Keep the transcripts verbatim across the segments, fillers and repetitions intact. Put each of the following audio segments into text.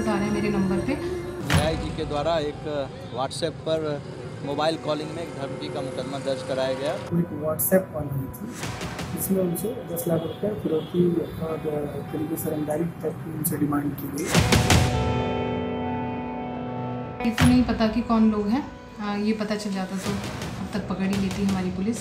Messages आ रहे हैं मेरे नंबर पे। न्याय जी के द्वारा एक व्हाट्सएप पर मोबाइल कॉलिंग में एक धमकी का मुकदमा दर्ज कराया गया। एक व्हाट्सएप कॉल हुई थी, इसमें उनसे दस लाख रुपये फिरौती और तरीके से रंगदारी तक उनसे डिमांड की गई। ये तो नहीं पता कि कौन लोग हैं, आ, ये पता चल जाता तो अब तक पकड़ ही लेती हमारी पुलिस।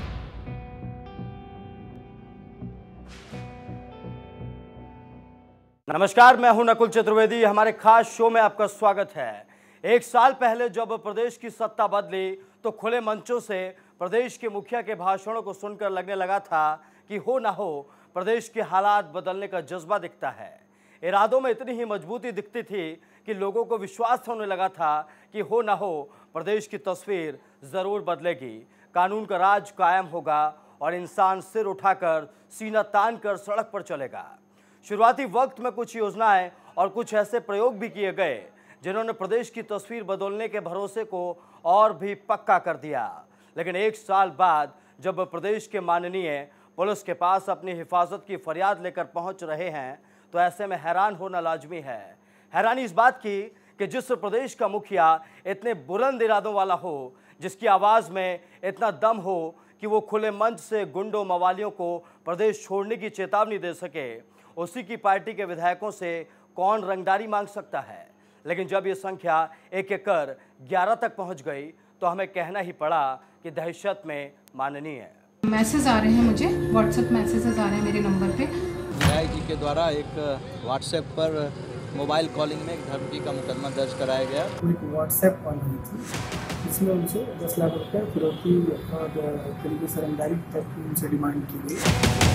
नमस्कार, मैं हूं नकुल चतुर्वेदी। हमारे खास शो में आपका स्वागत है। एक साल पहले जब प्रदेश की सत्ता बदली तो खुले मंचों से प्रदेश के मुखिया के भाषणों को सुनकर लगने लगा था कि हो ना हो प्रदेश के हालात बदलने का जज्बा दिखता है। इरादों में इतनी ही मजबूती दिखती थी कि लोगों को विश्वास होने लगा था कि हो ना हो प्रदेश की तस्वीर ज़रूर बदलेगी, कानून का राज कायम होगा और इंसान सिर उठाकर सीना तान कर सड़क पर चलेगा। शुरुआती वक्त में कुछ योजनाएं और कुछ ऐसे प्रयोग भी किए गए जिन्होंने प्रदेश की तस्वीर बदलने के भरोसे को और भी पक्का कर दिया। लेकिन एक साल बाद जब प्रदेश के माननीय पुलिस के पास अपनी हिफाजत की फरियाद लेकर पहुंच रहे हैं तो ऐसे में हैरान होना लाजमी है। हैरानी इस बात की कि जिस प्रदेश का मुखिया इतने बुलंद इरादों वाला हो, जिसकी आवाज़ में इतना दम हो कि वो खुले मंच से गुंडों मवालियों को प्रदेश छोड़ने की चेतावनी दे सके, उसी की पार्टी के विधायकों से कौन रंगदारी मांग सकता है। लेकिन जब ये संख्या एक एक कर ग्यारह तक पहुंच गई तो हमें कहना ही पड़ा कि दहशत में माननीय है। मैसेज आ रहे हैं, मुझे व्हाट्सएप मैसेजेस आ रहे हैं मेरे नंबर पे। न्याय जी के द्वारा एक व्हाट्सएप पर मोबाइल कॉलिंग में एक धमकी का मुकदमा दर्ज कराया गया। एक व्हाट्सएप कॉल हुई थी, इसमें उनसे दस लाख रुपये फिरौती और तरीके से रंगदारी तक उनसे डिमांड की गई।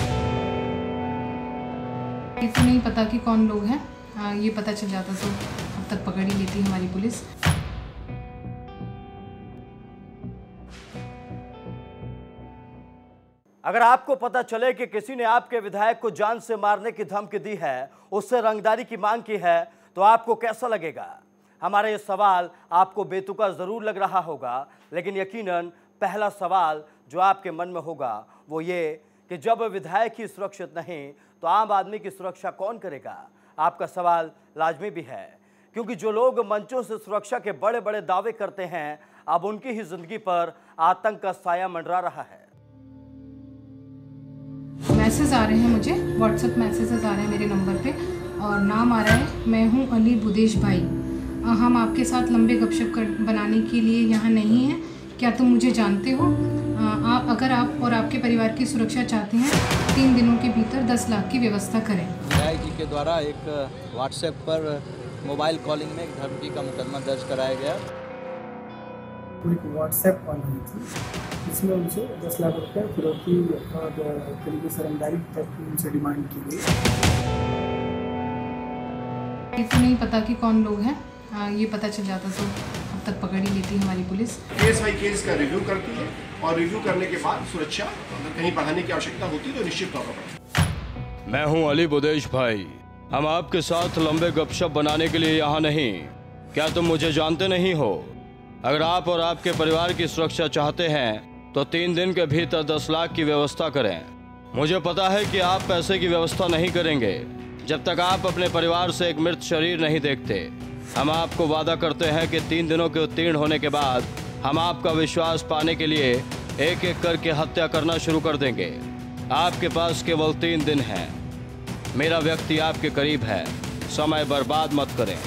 ये तो नहीं पता कि कौन लोग हैं, आ, ये पता चल जाता तो अब तक पकड़ ही लेती हमारी पुलिस। अगर आपको पता चले कि किसी ने आपके विधायक को जान से मारने की धमकी दी है, उससे रंगदारी की मांग की है, तो आपको कैसा लगेगा? हमारा ये सवाल आपको बेतुका ज़रूर लग रहा होगा, लेकिन यकीनन पहला सवाल जो आपके मन में होगा वो ये कि जब विधायक ही सुरक्षित नहीं तो आम आदमी की सुरक्षा कौन करेगा? आपका सवाल लाजमी भी है, क्योंकि जो लोग मंचों से सुरक्षा के बड़े बड़े दावे करते हैं, अब उनकी ही जिंदगी पर आतंक का साया मंडरा रहा है। मैसेज आ रहे हैं, मुझे व्हाट्सएप मैसेजेस आ रहे हैं मेरे नंबर पे और नाम आ रहा है, मैं हूं अली बुदेश भाई, हम आपके साथ लंबे गपशप कर बनाने के लिए यहाँ नहीं हैं, क्या तुम मुझे जानते हो? आ, अगर आप और आपके परिवार की सुरक्षा चाहते हैं, तीन दिनों के भीतर दस लाख की व्यवस्था करें। न्याय जी के द्वारा एक व्हाट्सएप पर मोबाइल कॉलिंग में एक धमकी का मुकदमा दर्ज कराया गया। एक व्हाट्सएप कॉल हुई थी, इसमें उनसे दस लाख रुपये फिरौती और तरीके से रंगदारी तक उनसे डिमांड की गई। ये तो नहीं पता कि कौन लोग हैं, आ, ये पता चल जाता तो अब तक पकड़ ही लेती हमारी पुलिस। केस बाई केस का रिव्यू करती है और रिव्यू करने के बाद सुरक्षा अगर कहीं बढ़ाने की आवश्यकता होती है तो निश्चित तौर पर। मैं हूं अली बुदेश भाई, हम आपके साथ लंबे गपशप बनाने के लिए यहाँ नहीं, क्या तुम मुझे जानते नहीं हो? अगर आप और आपके परिवार की सुरक्षा चाहते हैं तो तीन दिन के भीतर दस लाख की व्यवस्था करें। मुझे पता है कि आप पैसे की व्यवस्था नहीं करेंगे जब तक आप अपने परिवार से एक मृत शरीर नहीं देखते। हम आपको वादा करते हैं कि तीन दिनों के उत्तीर्ण होने के बाद हम आपका विश्वास पाने के लिए एक एक करके हत्या करना शुरू कर देंगे। आपके पास केवल तीन दिन हैं। मेरा व्यक्ति आपके करीब है, समय बर्बाद मत करें।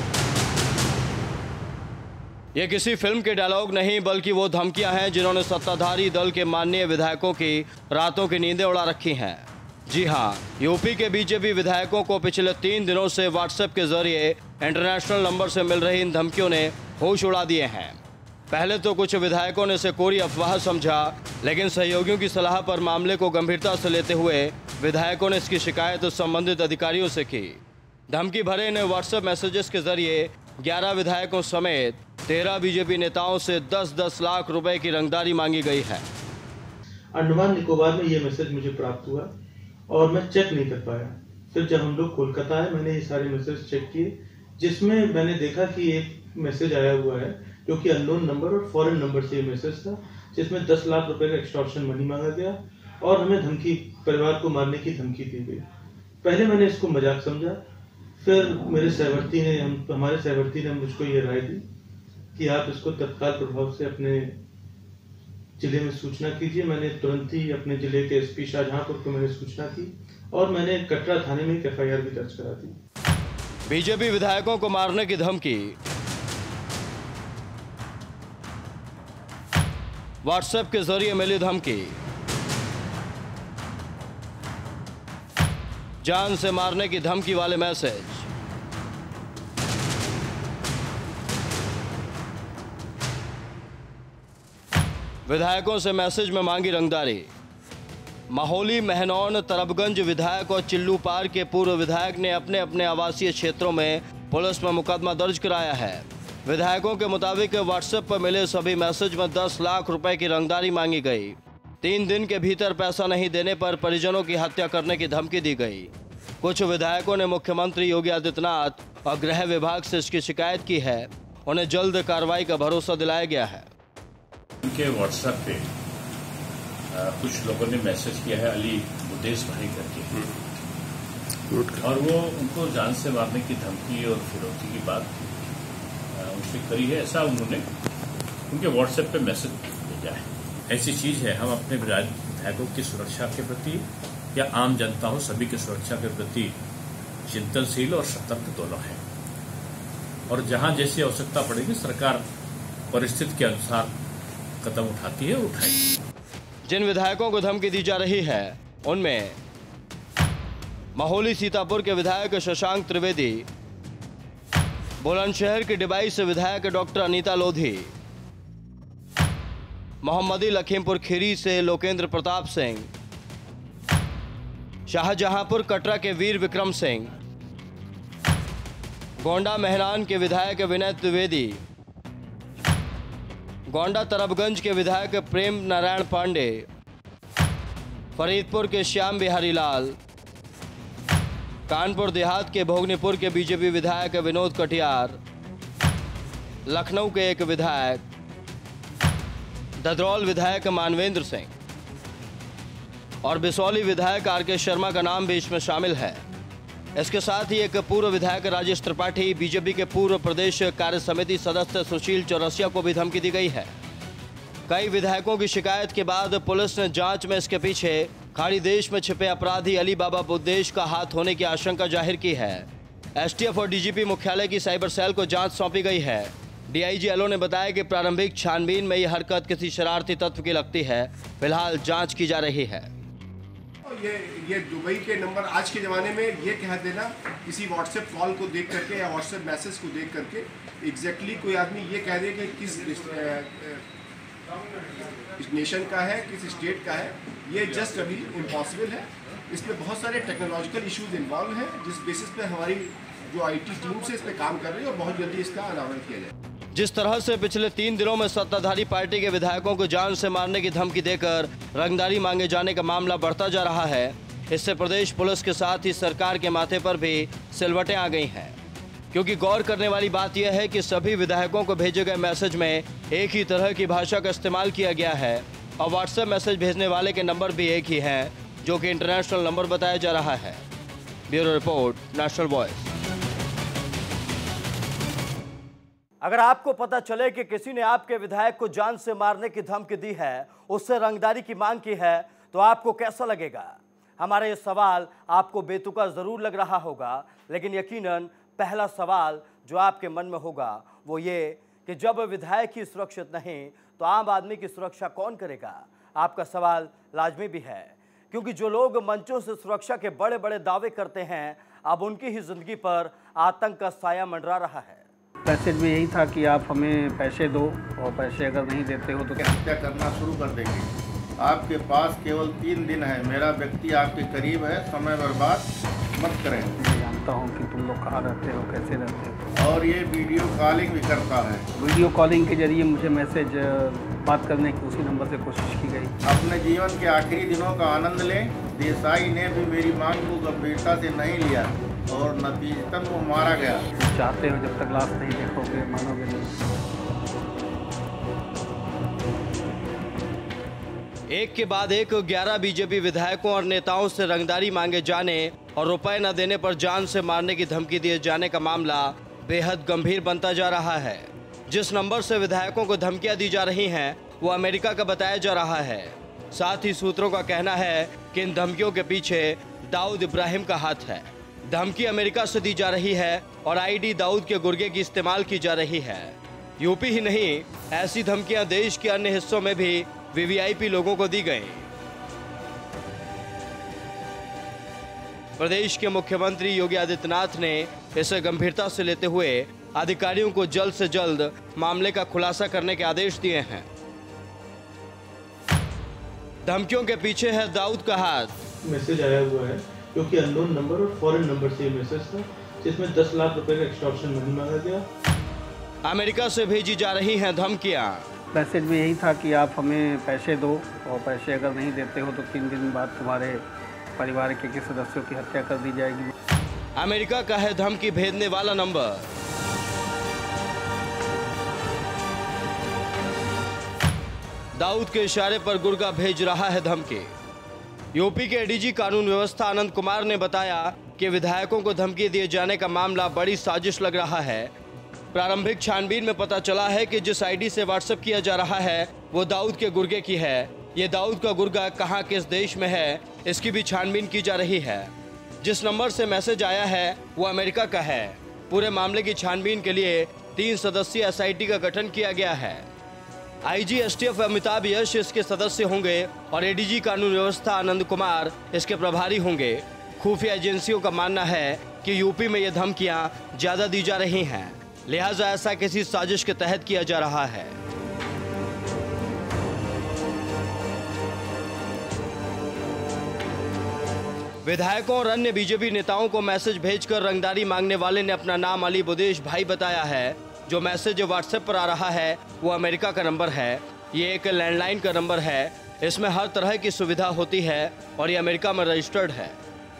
ये किसी फिल्म के डायलॉग नहीं, बल्कि वो धमकियां हैं जिन्होंने सत्ताधारी दल के माननीय विधायकों की रातों की नींदें उड़ा रखी हैं। जी हाँ, यूपी के बीजेपी विधायकों को पिछले तीन दिनों से व्हाट्सएप के जरिए इंटरनेशनल नंबर से मिल रही इन धमकियों ने होश उड़ा दिए हैं। पहले तो कुछ विधायकों ने इसे कोरी अफवाह समझा, लेकिन सहयोगियों की सलाह पर मामले को गंभीरता से लेते हुए विधायकों ने इसकी शिकायत संबंधित अधिकारियों से की। धमकी भरे इन व्हाट्सएप मैसेजेस के जरिए ग्यारह विधायकों समेत तेरह बीजेपी नेताओं से दस दस लाख रुपए की रंगदारी मांगी गई है। अंडमान निकोबार में ये मैसेज मुझे प्राप्त हुआ और मैं चेक नहीं कर पाया। फिर जब हम लोग कोलकाता आए, मैंने ये सारे मैसेज चेक किए, जिसमें मैंने देखा कि एक मैसेज आया हुआ है जो कि अननोन नंबर और फॉरेन नंबर से ये मैसेज था, जिसमें दस लाख रुपए का एक्सटॉर्शन मनी मांगा गया और हमें धमकी, परिवार को मारने की धमकी दी गई। पहले मैंने इसको मजाक समझा, फिर मेरे सहवर्ती ने हम हमारे सहवर्ती ने मुझको ये राय दी कि आप इसको तत्काल प्रभाव से अपने जिले में सूचना कीजिए। मैंने तुरंत ही अपने जिले के एसपी शाहजहांपुर को मैंने सूचना की और मैंने कटरा थाने में एक एफ आई आर भी दर्ज करा दी। बीजेपी विधायकों को मारने की धमकी, व्हाट्सएप के जरिए मिली धमकी, जान से मारने की धमकी वाले मैसेज। विधायकों से मैसेज में मांगी रंगदारी। माहौली, महनौन, तरबगंज विधायक और चिल्लू पार के पूर्व विधायक ने अपने अपने आवासीय क्षेत्रों में पुलिस में मुकदमा दर्ज कराया है। विधायकों के मुताबिक व्हाट्सएप पर मिले सभी मैसेज में दस लाख रुपए की रंगदारी मांगी गई। तीन दिन के भीतर पैसा नहीं देने पर परिजनों की हत्या करने की धमकी दी गई। कुछ विधायकों ने मुख्यमंत्री योगी आदित्यनाथ और गृह विभाग से इसकी शिकायत की है। उन्हें जल्द कार्रवाई का भरोसा दिलाया गया है। उनके व्हाट्सएप पे आ, कुछ लोगों ने मैसेज किया है अली बुदेश भाई करके, और वो उनको जान से मारने की धमकी और फिरौती की बात उनसे करी है, ऐसा उन्होंने उनके व्हाट्सएप पे मैसेज भेजा है। ऐसी चीज है, हम अपने विधायकों की सुरक्षा के प्रति या आम जनता हो सभी की सुरक्षा के प्रति चिंतनशील और सतर्क दोनों हैं, और जहां जैसी आवश्यकता पड़ेगी सरकार परिस्थिति के अनुसार कदम उठाती है और उठाएगी। जिन विधायकों को धमकी दी जा रही है उनमें माहौली सीतापुर के विधायक शशांक त्रिवेदी, बुलंदशहर के डिबाई से विधायक डॉक्टर अनीता लोधी, मोहम्मदी लखीमपुर खीरी से लोकेंद्र प्रताप सिंह, शाहजहांपुर कटरा के वीर विक्रम सिंह, गोंडा मेहरान के विधायक विनय त्रिवेदी, गोंडा तरबगंज के विधायक प्रेम नारायण पांडे, फरीदपुर के श्याम बिहारी लाल, कानपुर देहात के भोगनीपुर के बीजेपी विधायक विनोद कटियार, लखनऊ के एक विधायक, ददरौल विधायक मानवेंद्र सिंह और बिसौली विधायक आर के शर्मा का नाम भी इसमें शामिल है। इसके साथ ही एक पूर्व विधायक राजेश त्रिपाठी, बीजेपी के पूर्व प्रदेश कार्य समिति सदस्य सुशील चौरसिया को भी धमकी दी गई है। कई विधायकों की शिकायत के बाद पुलिस ने जांच में इसके पीछे खाड़ी देश में छिपे अपराधी अली बाबा बुद्देश का हाथ होने की आशंका जाहिर की है। एसटीएफ और डीजीपी मुख्यालय की साइबर सेल को जांच सौंपी गई है। डीआईजी एलओ ने बताया कि प्रारंभिक छानबीन में यह हरकत किसी शरारती तत्व की लगती है। फिलहाल जांच की जा रही है। ये ये दुबई के नंबर आज के ज़माने में ये कह देना किसी व्हाट्सएप कॉल को देख करके या व्हाट्सएप मैसेज को देख करके एग्जैक्टली कोई आदमी ये कह दे कि किस नेशन का है, किस स्टेट का है, ये जस्ट अभी इम्पॉसिबल है। इसमें बहुत सारे टेक्नोलॉजिकल इश्यूज इन्वॉल्व हैं, जिस बेसिस पे हमारी जो आईटी टीम से इस पर काम कर रही है और बहुत जल्दी इसका अनावरण किया जाए। जिस तरह से पिछले तीन दिनों में सत्ताधारी पार्टी के विधायकों को जान से मारने की धमकी देकर रंगदारी मांगे जाने का मामला बढ़ता जा रहा है, इससे प्रदेश पुलिस के साथ ही सरकार के माथे पर भी सिलवटें आ गई हैं। क्योंकि गौर करने वाली बात यह है कि सभी विधायकों को भेजे गए मैसेज में एक ही तरह की भाषा का इस्तेमाल किया गया है और व्हाट्सएप मैसेज भेजने वाले के नंबर भी एक ही हैं, जो कि इंटरनेशनल नंबर बताया जा रहा है। Bureau report, National Voice. अगर आपको पता चले कि किसी ने आपके विधायक को जान से मारने की धमकी दी है, उससे रंगदारी की मांग की है, तो आपको कैसा लगेगा? हमारा ये सवाल आपको बेतुका जरूर लग रहा होगा, लेकिन यकीनन पहला सवाल जो आपके मन में होगा वो ये कि जब विधायक ही सुरक्षित नहीं तो आम आदमी की सुरक्षा कौन करेगा? आपका सवाल लाजमी भी है, क्योंकि जो लोग मंचों से सुरक्षा के बड़े बड़े दावे करते हैं, अब उनकी ही जिंदगी पर आतंक का साया मंडरा रहा है। मैसेज में यही था कि आप हमें पैसे दो और पैसे अगर नहीं देते हो तो क्या हत्या करना शुरू कर देंगे। आपके पास केवल तीन दिन है, मेरा व्यक्ति आपके करीब है, समय बर्बाद मत करें। मैं जानता हूँ कि तुम लोग कहाँ रहते हो, कैसे रहते हो। और ये वीडियो कॉलिंग भी करता है। वीडियो कॉलिंग के जरिए मुझे मैसेज बात करने की उसी नंबर से कोशिश की गई। अपने जीवन के आखिरी दिनों का आनंद लें। देसाई ने भी मेरी मांग को गंभीरता से नहीं लिया और नतीजतन वो मारा गया। चाहते हो जब तक लाश नहीं देखोगे मानोगे नहीं। एक के बाद एक ग्यारह बीजेपी विधायकों और नेताओं से रंगदारी मांगे जाने और रुपए न देने पर जान से मारने की धमकी दिए जाने का मामला बेहद गंभीर बनता जा रहा है। जिस नंबर से विधायकों को धमकियां दी जा रही हैं, वो अमेरिका का बताया जा रहा है। साथ ही सूत्रों का कहना है कि इन धमकियों के पीछे दाऊद इब्राहिम का हाथ है। धमकी अमेरिका से दी जा रही है और आईडी दाऊद के गुर्गे की इस्तेमाल की जा रही है। यूपी ही नहीं, ऐसी धमकियां देश के अन्य हिस्सों में भी वीवीआईपी लोगों को दी गई। प्रदेश के मुख्यमंत्री योगी आदित्यनाथ ने इसे गंभीरता से लेते हुए अधिकारियों को जल्द से जल्द मामले का खुलासा करने के आदेश दिए हैं। धमकियों के पीछे है दाऊद का हाथ। मैसेज आया हुआ है क्योंकि अननोन नंबर और फॉरेन नंबर से मैसेज था, जिसमें दस लाख रुपए का एक्सटॉर्शन मनी मांगा गया। अमेरिका से भेजी जा रही हैं धमकियां। मैसेज में यही था कि आप हमें पैसे दो और पैसे अगर नहीं देते हो तो तीन दिन बाद तुम्हारे परिवार के किसी सदस्यों की हत्या कर दी जाएगी। अमेरिका का है धमकी भेजने वाला नंबर। दाऊद के इशारे पर गुर्गा भेज रहा है धमकी। यूपी के एडीजी कानून व्यवस्था आनंद कुमार ने बताया कि विधायकों को धमकी दिए जाने का मामला बड़ी साजिश लग रहा है। प्रारंभिक छानबीन में पता चला है कि जिस आईडी से व्हाट्सएप किया जा रहा है वो दाऊद के गुर्गे की है। ये दाऊद का गुर्गा कहां किस देश में है, इसकी भी छानबीन की जा रही है। जिस नंबर से मैसेज आया है वो अमेरिका का है। पूरे मामले की छानबीन के लिए तीन सदस्यीय एसआईटी का गठन किया गया है। आईजी एसटीएफ अमिताभ यश इसके सदस्य होंगे और एडीजी कानून व्यवस्था आनंद कुमार इसके प्रभारी होंगे। खुफिया एजेंसियों का मानना है कि यूपी में ये धमकियां ज्यादा दी जा रही हैं, लिहाजा ऐसा किसी साजिश के तहत किया जा रहा है। विधायकों और अन्य बीजेपी नेताओं को मैसेज भेजकर रंगदारी मांगने वाले ने अपना नाम अली बुदेश भाई बताया है। जो मैसेज व्हाट्सएप पर आ रहा है वो अमेरिका का नंबर है। ये एक लैंडलाइन का नंबर है। इसमें हर तरह की सुविधा होती है और ये अमेरिका में रजिस्टर्ड है।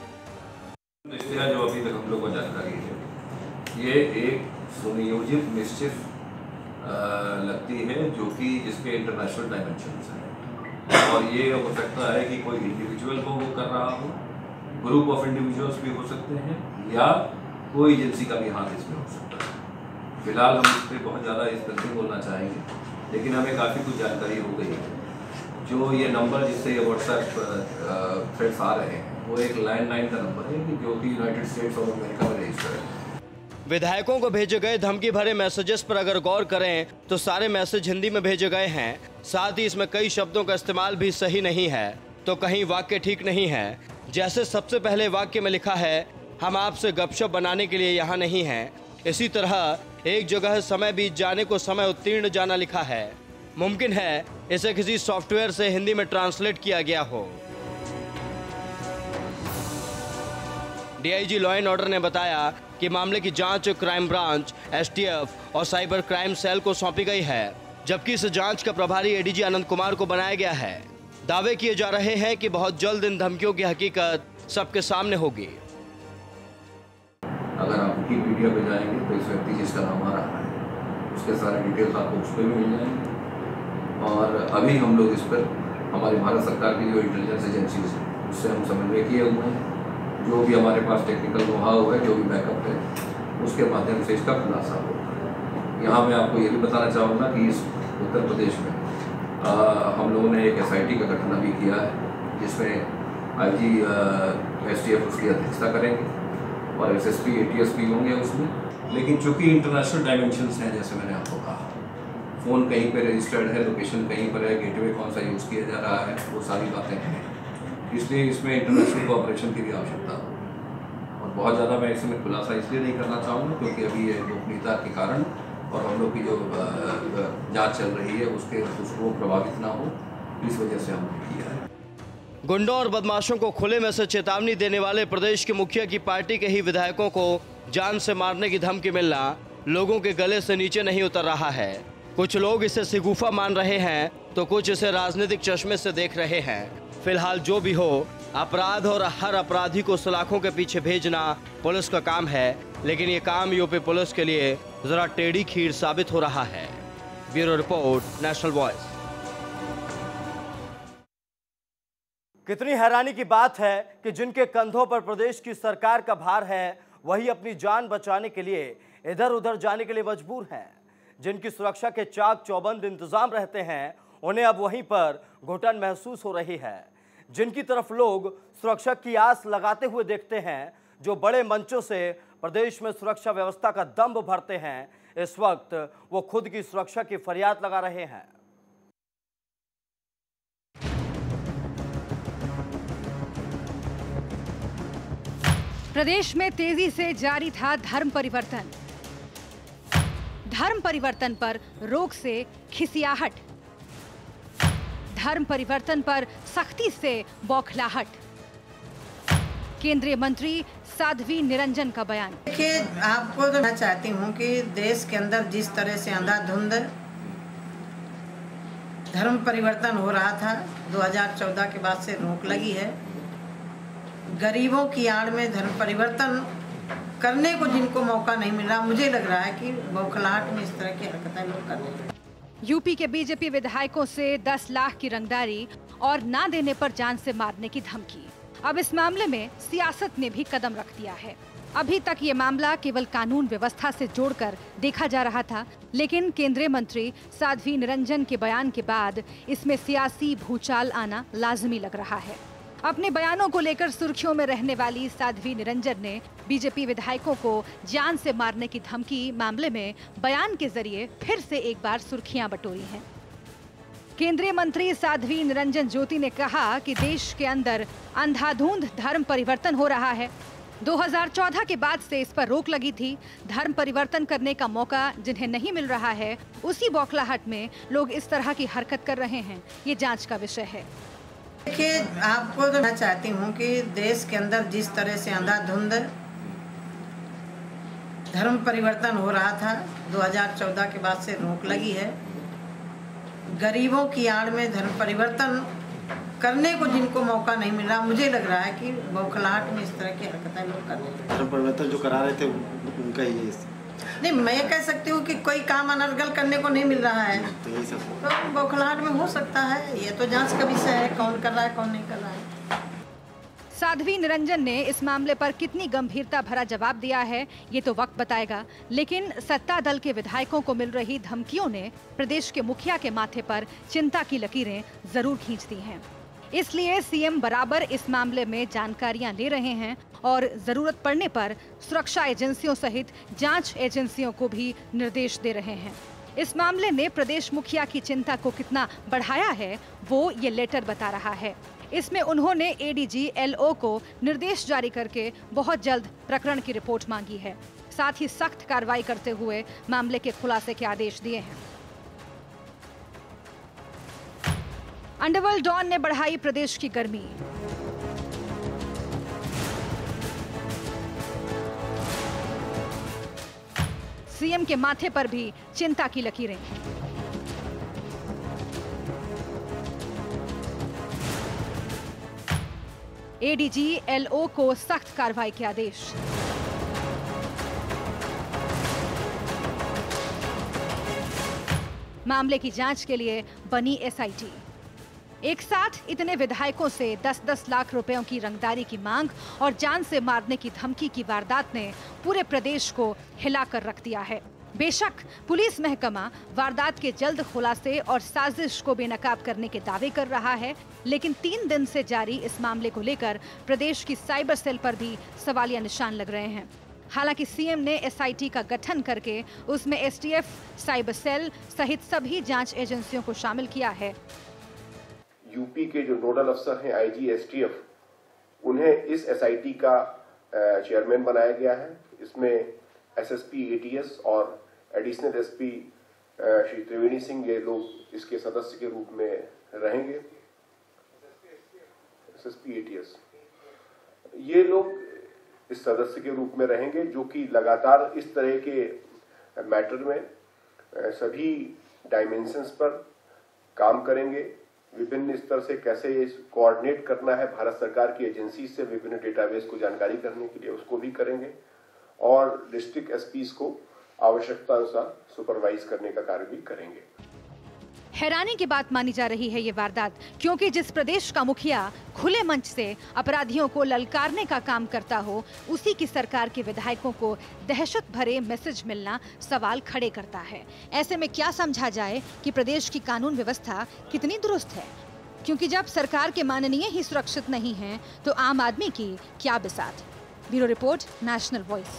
जो अभी तक हम लोग को जानकारी है, ये एक सुनियोजित मिस्चिफ लगती है जो कि जिसके इंटरनेशनल डायमेंशंस हैं और ये हो सकता है कि कोई इंडिविजुअल को वो कर रहा हो, ग्रुप ऑफ इंडिविजुअल्स भी हो सकते हैं या कोई एजेंसी का भी हाथ इसमें हो सकता है। फिलहाल हम इस पर बहुत ज़्यादा इस पर नहीं बोलना चाहेंगे, लेकिन हमें काफ़ी कुछ जानकारी हो गई है। जो ये नंबर जिससे ये व्हाट्सएप थ्रेड्स आ रहे हैं वो एक लैंडलाइन का नंबर है जो कि यूनाइटेड स्टेट्स ऑफ अमेरिका में रजिस्टर्ड है। विधायकों को भेजे गए धमकी भरे मैसेजेस पर अगर गौर करें तो सारे मैसेज हिंदी में भेजे गए हैं। साथ ही इसमें कई शब्दों का इस्तेमाल भी सही नहीं है तो कहीं वाक्य ठीक नहीं है। जैसे सबसे पहले वाक्य में लिखा है, हम आपसे गपशप बनाने के लिए यहाँ नहीं हैं। इसी तरह एक जगह समय बीत जाने को समय उत्तीर्ण जाना लिखा है। मुमकिन है इसे किसी सॉफ्टवेयर से हिंदी में ट्रांसलेट किया गया हो। डीआईजी लॉ एंड ऑर्डर ने बताया कि मामले की जांच क्राइम ब्रांच, एसटीएफ और साइबर क्राइम सेल को सौंपी गई है, जबकि इस जांच का प्रभारी एडीजी आनंद कुमार को बनाया गया है। दावे किए जा रहे हैं कि बहुत जल्द इन धमकियों की हकीकत सबके सामने होगी। अगर आप विकिपीडिया पे जाएंगे तो इस व्यक्ति जिसका नाम आ रहा है उसके सारे डिटेल्स आपको उस पर भी मिल जाएंगे। और अभी हम लोग इस पर हमारी भारत सरकार की जो इंटेलिजेंस एजेंसीज है उससे हम समन्वय किए हुए हैं। जो भी हमारे पास टेक्निकल नोहाउ है, जो भी बैकअप है, उसके माध्यम से इसका खुलासा होगा। यहाँ मैं आपको ये भी बताना चाहूँगा कि इस उत्तर प्रदेश में आ, हम लोगों ने एक एसआईटी का गठन अभी किया है जिसमें आईजी एसटीएफ उसकी अध्यक्षता करेंगे और एसएसपी एटीएसपी होंगे उसमें। लेकिन चूंकि इंटरनेशनल डायमेंशंस हैं, जैसे मैंने आपको कहा, फ़ोन कहीं पे रजिस्टर्ड है, लोकेशन कहीं पर है, गेटवे कौन सा यूज़ किया जा रहा है, वो सारी बातें हैं। इसलिए इसमें इंटरनेशनल कोऑपरेशन की भी आवश्यकता हो। और बहुत ज़्यादा मैं इसमें खुलासा इसलिए नहीं करना चाहूँगा क्योंकि अभी ये गोपनीयता के कारण और हम लोग की जो जांच चल रही है उसके उसको प्रभावित ना हो, इस वजह से हमने किया है। गुंडों और बदमाशों को खुले में से चेतावनी देने वाले प्रदेश के मुखिया की पार्टी के ही विधायकों को जान से मारने की धमकी मिलना लोगों के गले से नीचे नहीं उतर रहा है। कुछ लोग इसे सिगुफा मान रहे हैं तो कुछ इसे राजनीतिक चश्मे से देख रहे हैं। फिलहाल जो भी हो, अपराध और हर अपराधी को सलाखों के पीछे भेजना पुलिस का काम है, लेकिन ये काम यूपी पुलिस के लिए जरा टेढ़ी खीर साबित हो रहा है। Bureau report, National Voice. कितनी हैरानी की बात है कि जिनके कंधों पर प्रदेश की सरकार का भार है वही अपनी जान बचाने के लिए इधर उधर जाने के लिए मजबूर हैं। जिनकी सुरक्षा के चाक चौबंद इंतजाम रहते हैं उन्हें अब वहीं पर घुटन महसूस हो रही है। जिनकी तरफ लोग सुरक्षा की आस लगाते हुए देखते हैं, जो बड़े मंचों से प्रदेश में सुरक्षा व्यवस्था का दंभ भरते हैं, इस वक्त वो खुद की सुरक्षा की फरियाद लगा रहे हैं। प्रदेश में तेजी से जारी था धर्म परिवर्तन। धर्म परिवर्तन पर रोक से खिसियाहट, धर्म परिवर्तन पर सख्ती से बौखलाहट। केंद्रीय मंत्री साध्वी निरंजन का बयान। देखिए, आपको तो मैं चाहती हूँ कि देश के अंदर जिस तरह से अंधाधुंध धर्म परिवर्तन हो रहा था, दो हज़ार चौदह के बाद से रोक लगी है। गरीबों की आड़ में धर्म परिवर्तन करने को जिनको मौका नहीं मिल रहा, मुझे लग रहा है कि बौखलाहट में इस तरह की हरकतें लोग कर रहे हैं। यूपी के बीजेपी विधायकों से दस लाख की रंगदारी और ना देने पर जान से मारने की धमकी। अब इस मामले में सियासत ने भी कदम रख दिया है। अभी तक ये मामला केवल कानून व्यवस्था से जोड़कर देखा जा रहा था, लेकिन केंद्रीय मंत्री साध्वी निरंजन के बयान के बाद इसमें सियासी भूचाल आना लाजमी लग रहा है। अपने बयानों को लेकर सुर्खियों में रहने वाली साध्वी निरंजन ने बीजेपी विधायकों को जान से मारने की धमकी मामले में बयान के जरिए फिर से एक बार सुर्खियां बटोरी हैं। केंद्रीय मंत्री साध्वी निरंजन ज्योति ने कहा कि देश के अंदर अंधाधुंध धर्म परिवर्तन हो रहा है। दो हज़ार चौदह के बाद से इस पर रोक लगी थी। धर्म परिवर्तन करने का मौका जिन्हें नहीं मिल रहा है, उसी बौखलाहट में लोग इस तरह की हरकत कर रहे हैं। ये जांच का विषय है। देखिए, आपको तो मैं चाहती हूँ कि देश के अंदर जिस तरह से अंधाधुंध धर्म परिवर्तन हो रहा था, दो हज़ार चौदह के बाद से रोक लगी है। गरीबों की आड़ में धर्म परिवर्तन करने को जिनको मौका नहीं मिल रहा, मुझे लग रहा है कि बौखलाहट में इस तरह की हरकतें लोग कर रहे हैं। धर्म परिवर्तन जो करा रहे थे उनका ही नहीं, मैं ये कह सकती हूँ कि कोई काम अनर्गल करने को नहीं मिल रहा है, तो यही सब तो बौखलाहट में हो सकता है। ये तो जांच का विषय है, कौन कर रहा है कौन नहीं कर रहा है। साध्वी निरंजन ने इस मामले पर कितनी गंभीरता भरा जवाब दिया है, ये तो वक्त बताएगा। लेकिन सत्ता दल के विधायकों को मिल रही धमकियों ने प्रदेश के मुखिया के माथे पर चिंता की लकीरें जरूर खींच दी हैं। इसलिए सीएम बराबर इस मामले में जानकारियां ले रहे हैं और जरूरत पड़ने पर सुरक्षा एजेंसियों सहित जांच एजेंसियों को भी निर्देश दे रहे हैं। इस मामले ने प्रदेश मुखिया की चिंता को कितना बढ़ाया है, वो ये लेटर बता रहा है। इसमें उन्होंने एडीजी एलओ को निर्देश जारी करके बहुत जल्द प्रकरण की रिपोर्ट मांगी है। साथ ही सख्त कार्रवाई करते हुए मामले के खुलासे के आदेश दिए हैं। अंडरवर्ल्ड डॉन ने बढ़ाई प्रदेश की गर्मी। सीएम के माथे पर भी चिंता की लकीरें। एडीजी एलओ को सख्त कार्रवाई के आदेश। मामले की जांच के लिए बनी एसआईटी। एक साथ इतने विधायकों से दस दस लाख रुपयों की रंगदारी की मांग और जान से मारने की धमकी की वारदात ने पूरे प्रदेश को हिलाकर रख दिया है। बेशक पुलिस महकमा वारदात के जल्द खुलासे और साजिश को बेनकाब करने के दावे कर रहा है, लेकिन तीन दिन से जारी इस मामले को लेकर प्रदेश की साइबर सेल पर भी सवालिया निशान लग रहे हैं। हालांकि सीएम ने एसआईटी का गठन करके उसमें एसटीएफ, साइबर सेल सहित सभी जांच एजेंसियों को शामिल किया है। यूपी के जो नोडल अफसर हैं आईजी एसटीएफ, उन्हें इस एसआईटी का चेयरमैन बनाया गया है। इसमें एसएसपी एटीएस और एडिशनल एसपी श्री त्रिवेणी सिंह, ये लोग इसके सदस्य के रूप में रहेंगे। एसएसपी एटीएस ये लोग इस सदस्य के रूप में रहेंगे, जो कि लगातार इस तरह के मैटर में सभी डायमेंशंस पर काम करेंगे। विभिन्न स्तर से कैसे कोऑर्डिनेट करना है भारत सरकार की एजेंसी से विभिन्न डेटाबेस को जानकारी करने के लिए, उसको भी करेंगे और डिस्ट्रिक्ट एसपीज को आवश्यकता अनुसार सुपरवाइज करने का कार्य भी करेंगे। हैरानी की बात मानी जा रही है ये वारदात, क्योंकि जिस प्रदेश का मुखिया खुले मंच से अपराधियों को ललकारने का काम करता हो, उसी की सरकार के विधायकों को दहशत भरे मैसेज मिलना सवाल खड़े करता है। ऐसे में क्या समझा जाए कि प्रदेश की कानून व्यवस्था कितनी दुरुस्त है, क्योंकि जब सरकार के माननीय ही सुरक्षित नहीं हैं, तो आम आदमी की क्या बिसात। Bureau report, National Voice.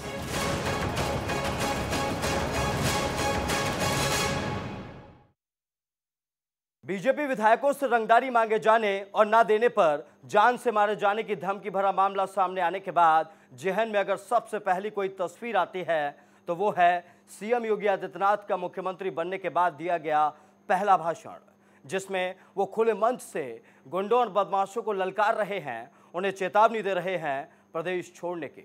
BJP विधायकों से रंगदारी मांगे जाने और ना देने पर जान से मारे जाने की धमकी भरा मामला सामने आने के बाद जहन में अगर सबसे पहली कोई तस्वीर आती है तो वो है सीएम योगी आदित्यनाथ का मुख्यमंत्री बनने के बाद दिया गया पहला भाषण, जिसमें वो खुले मंच से गुंडों और बदमाशों को ललकार रहे हैं, उन्हें चेतावनी दे रहे हैं प्रदेश छोड़ने की।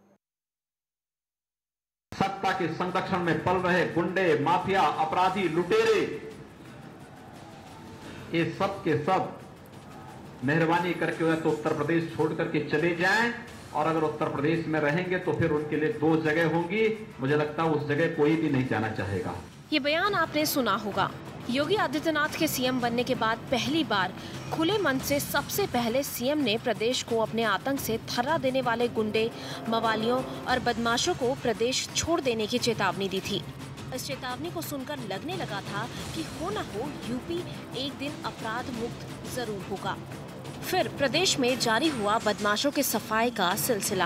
सत्ता के संरक्षण में पल रहे गुंडे, माफिया, अपराधी, लुटेरे, ये सब के सब मेहरबानी करके वह तो उत्तर प्रदेश छोड़ करके चले जाएं, और अगर उत्तर प्रदेश में रहेंगे तो फिर उनके लिए दो जगह होंगी। मुझे लगता है उस जगह कोई भी नहीं जाना चाहेगा। ये बयान आपने सुना होगा। योगी आदित्यनाथ के सीएम बनने के बाद पहली बार खुले मन से सबसे पहले सीएम ने प्रदेश को अपने आतंक से थर्रा देने वाले गुंडे, मवालियों और बदमाशों को प्रदेश छोड़ देने की चेतावनी दी थी। इस चेतावनी को सुनकर लगने लगा था कि हो न हो यूपी एक दिन अपराध मुक्त जरूर होगा। फिर प्रदेश में जारी हुआ बदमाशों के सफाई का सिलसिला।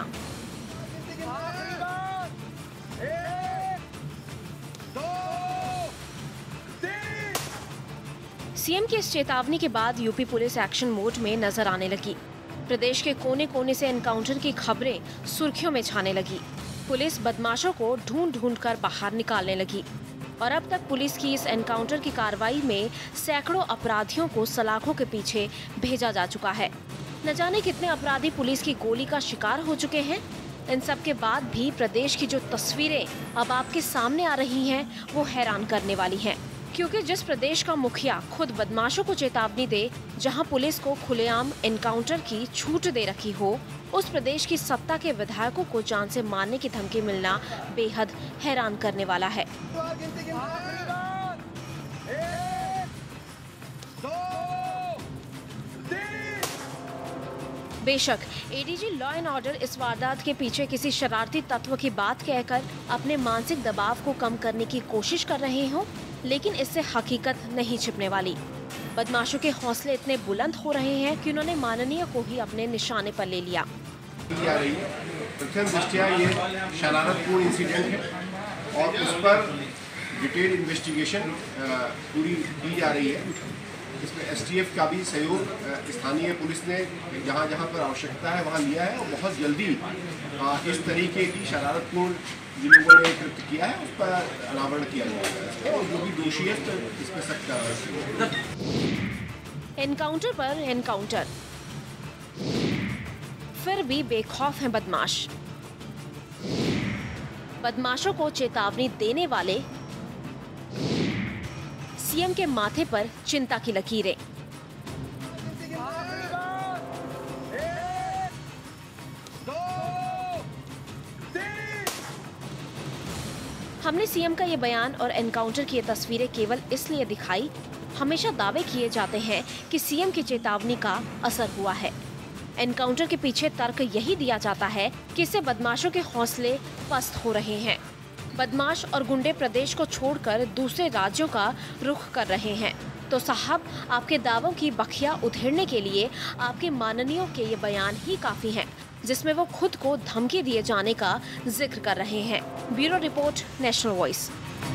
सीएम की इस चेतावनी के बाद यूपी पुलिस एक्शन मोड में नजर आने लगी। प्रदेश के कोने कोने से एनकाउंटर की खबरें सुर्खियों में छाने लगी। पुलिस बदमाशों को ढूंढ ढूंढ कर बाहर निकालने लगी और अब तक पुलिस की इस एनकाउंटर की कार्रवाई में सैकड़ों अपराधियों को सलाखों के पीछे भेजा जा चुका है। न जाने कितने अपराधी पुलिस की गोली का शिकार हो चुके हैं। इन सब के बाद भी प्रदेश की जो तस्वीरें अब आपके सामने आ रही हैं, वो हैरान करने वाली हैं, क्योंकि जिस प्रदेश का मुखिया खुद बदमाशों को चेतावनी दे, जहां पुलिस को खुलेआम एनकाउंटर की छूट दे रखी हो, उस प्रदेश की सत्ता के विधायकों को जान से मारने की धमकी मिलना बेहद हैरान करने वाला है। बेशक एडीजी लॉ एंड ऑर्डर इस वारदात के पीछे किसी शरारती तत्व की बात कहकर अपने मानसिक दबाव को कम करने की कोशिश कर रहे हों, लेकिन इससे हकीकत नहीं छिपने वाली। बदमाशों के हौसले इतने बुलंद हो रहे हैं कि उन्होंने माननीय को ही अपने निशाने पर ले लिया। प्रथम दृष्टया ये शरारतपूर्ण इंसिडेंट है और उस पर डिटेल इन्वेस्टिगेशन पूरी की जा रही है। इसमें एसटीएफ का भी सहयोग स्थानीय पुलिस ने जहाँ जहाँ पर आवश्यकता है वहाँ लिया है और बहुत जल्दी इस तरीके की शरारतपूर्ण जिन लोगों ने कृत्य किया है उस पर अनावरण किया जाएगा और जो भी दोषी है तो इस पर सख्त कार्रवाई। एनकाउंटर पर एनकाउंटर, फिर भी बेखौफ हैं बदमाश। बदमाशों को चेतावनी देने वाले सीएम के माथे पर चिंता की लकीरें। हमने सीएम का ये बयान और एनकाउंटर की ये तस्वीरें केवल इसलिए दिखाई, हमेशा दावे किए जाते हैं कि सीएम की चेतावनी का असर हुआ है। एनकाउंटर के पीछे तर्क यही दिया जाता है कि इससे बदमाशों के हौसले पस्त हो रहे हैं। बदमाश और गुंडे प्रदेश को छोड़कर दूसरे राज्यों का रुख कर रहे हैं। तो साहब, आपके दावों की बखिया उधेड़ने के लिए आपके माननीयों के ये बयान ही काफी हैं, जिसमें वो खुद को धमकी दिए जाने का जिक्र कर रहे हैं। Bureau report, National Voice.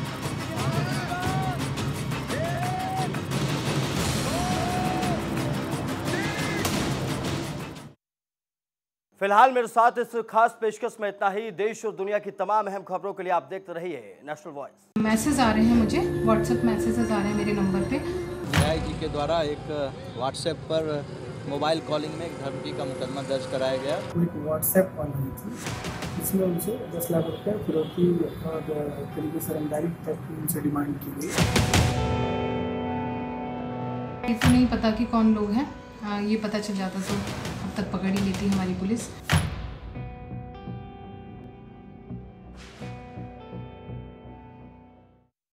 फिलहाल मेरे साथ इस खास पेशकश में इतना ही। देश और दुनिया की तमाम अहम खबरों के लिए आप देखते रहिए नेशनल वॉइस। मैसेज आ रहे हैं मुझे, व्हाट्सएप मैसेजेस आ रहे हैं मेरे नंबर पे। डीआईजी के द्वारा एक व्हाट्सएप पर मोबाइल कॉलिंग में एक धमकी का मुकदमा दर्ज कराया गया। एक व्हाट्सएप कॉल हुई थी, इसमें उनसे दस लाख रुपये फिरौती और तरीके से रंगदारी तक उनसे डिमांड की गई। ये तो नहीं पता कि कौन लोग हैं, ये पता चल जाता तो अब तक पकड़ ही लेती हमारी पुलिस।